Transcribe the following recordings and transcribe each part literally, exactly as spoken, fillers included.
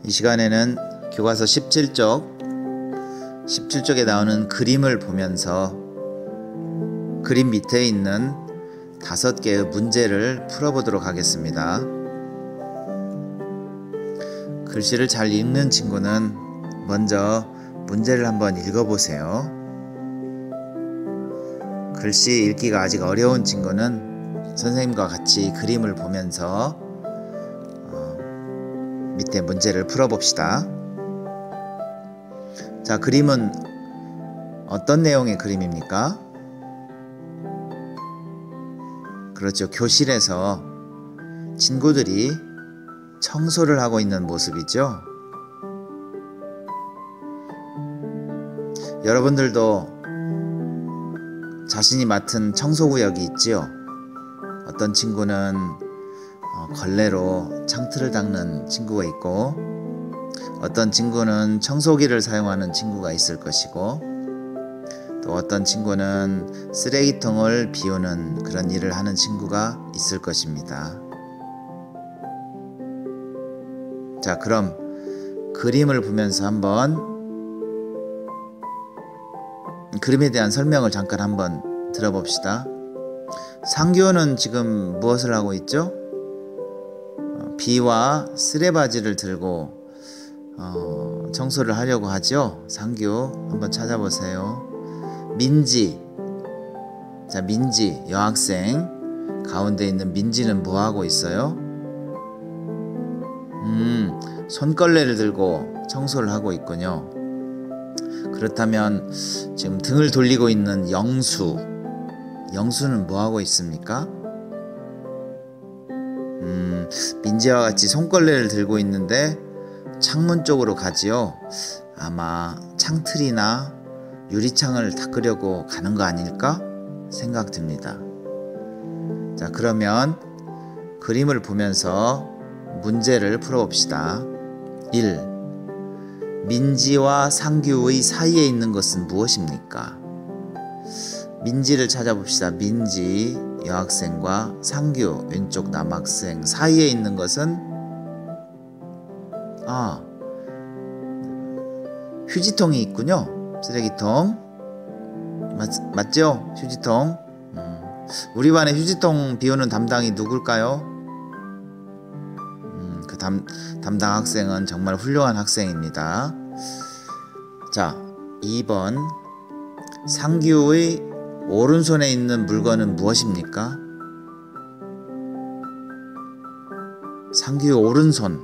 이 시간에는 교과서 십칠 쪽 십칠 쪽에 나오는 그림을 보면서 그림 밑에 있는 다섯 개의 문제를 풀어보도록 하겠습니다. 글씨를 잘 읽는 친구는 먼저 문제를 한번 읽어보세요. 글씨 읽기가 아직 어려운 친구는 선생님과 같이 그림을 보면서 어, 밑에 문제를 풀어봅시다. 자, 그림은 어떤 내용의 그림입니까? 그렇죠. 교실에서 친구들이 청소를 하고 있는 모습이죠. 여러분들도 자신이 맡은 청소구역이 있지요. 어떤 친구는 어, 걸레로 창틀을 닦는 친구가 있고, 어떤 친구는 청소기를 사용하는 친구가 있을 것이고, 또 어떤 친구는 쓰레기통을 비우는 그런 일을 하는 친구가 있을 것입니다. 자, 그럼 그림을 보면서 한번 그림에 대한 설명을 잠깐 한번 들어봅시다. 상규는 지금 무엇을 하고 있죠? 비와 쓰레바지를 들고 어, 청소를 하려고 하죠. 상규 한번 찾아보세요. 민지, 자 민지 여학생 가운데 있는 민지는 뭐 하고 있어요? 음, 손걸레를 들고 청소를 하고 있군요. 그렇다면 지금 등을 돌리고 있는 영수, 영수는 뭐 하고 있습니까? 음, 민지와 같이 손걸레를 들고 있는데 창문 쪽으로 가지요. 아마 창틀이나 유리창을 닦으려고 가는 거 아닐까 생각됩니다. 자, 그러면 그림을 보면서 문제를 풀어봅시다. 일. 민지와 상규의 사이에 있는 것은 무엇입니까? 민지를 찾아봅시다. 민지 여학생과 상규 왼쪽 남학생 사이에 있는 것은 아 휴지통이 있군요. 쓰레기통 맞, 맞죠? 휴지통. 음. 우리 반의 휴지통 비우는 담당이 누굴까요? 음, 그 담, 담당 학생은 정말 훌륭한 학생입니다. 자, 이 번 상규의 오른손에 있는 물건은 무엇입니까? 상규의 오른손.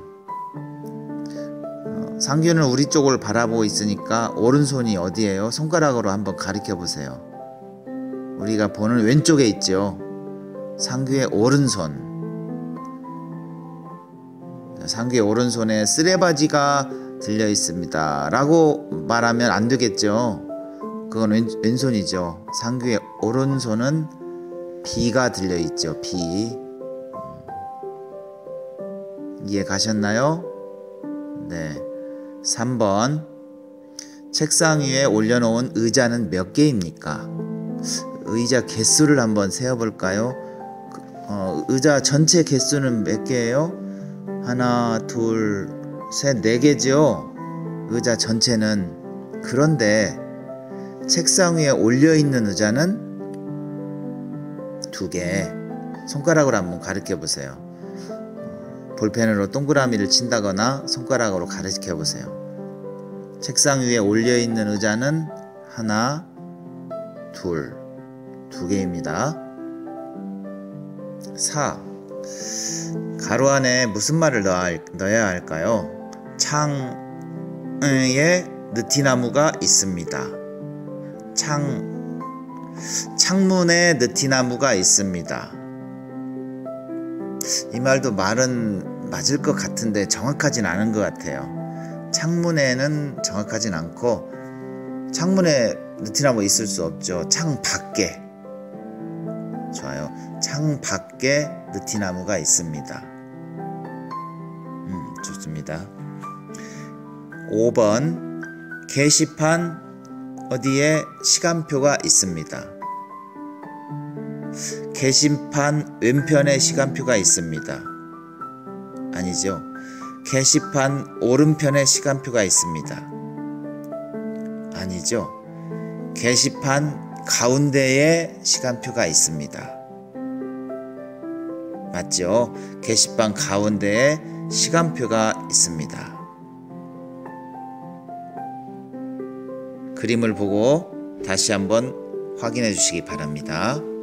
어, 상규는 우리 쪽을 바라보고 있으니까 오른손이 어디예요? 손가락으로 한번 가리켜 보세요. 우리가 보는 왼쪽에 있죠. 상규의 오른손. 상규의 오른손에 쓰레바지가 들려 있습니다 라고 말하면 안 되겠죠. 그건 왼, 왼손이죠. 상규의 오른손은 비가 들려 있죠. 비. 이해 가셨나요? 네. 삼 번 책상 위에 올려놓은 의자는 몇 개입니까? 의자 개수를 한번 세어볼까요? 어, 의자 전체 개수는 몇 개예요? 하나, 둘, 셋, 네 개죠? 의자 전체는. 그런데 책상 위에 올려있는 의자는 두 개. 손가락으로 한번 가르쳐 보세요. 볼펜으로 동그라미를 친다거나 손가락으로 가르쳐 보세요. 책상 위에 올려있는 의자는 하나, 둘, 두 개입니다. 사. 가로 안에 무슨 말을 넣어야 할까요? 창에 느티나무가 있습니다. 창, 창문에 느티나무가 있습니다. 이 말도 말은 맞을 것 같은데 정확하진 않은 것 같아요. 창문에는 정확하진 않고, 창문에 느티나무 있을 수 없죠. 창 밖에. 좋아요. 창 밖에 느티나무가 있습니다. 음, 좋습니다. 오 번 게시판 어디에 시간표가 있습니다. 게시판 왼편에 시간표가 있습니다. 아니죠. 게시판 오른편에 시간표가 있습니다. 아니죠. 게시판 가운데에 시간표가 있습니다. 맞죠? 게시판 가운데에 시간표가 있습니다. 그림을 보고 다시 한번 확인해 주시기 바랍니다.